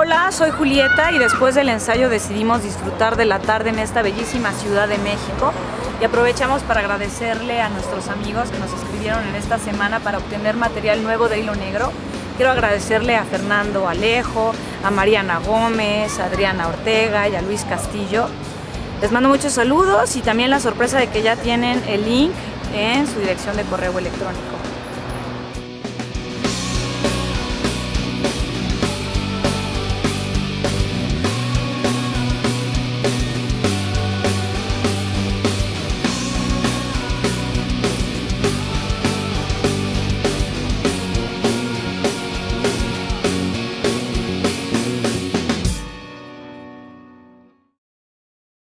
Hola, soy Julieta y después del ensayo decidimos disfrutar de la tarde en esta bellísima Ciudad de México y aprovechamos para agradecerle a nuestros amigos que nos escribieron en esta semana para obtener material nuevo de Hilo Negro. Quiero agradecerle a Fernando Alejo, a Mariana Gómez, a Adriana Ortega y a Luis Castillo. Les mando muchos saludos y también la sorpresa de que ya tienen el link en su dirección de correo electrónico.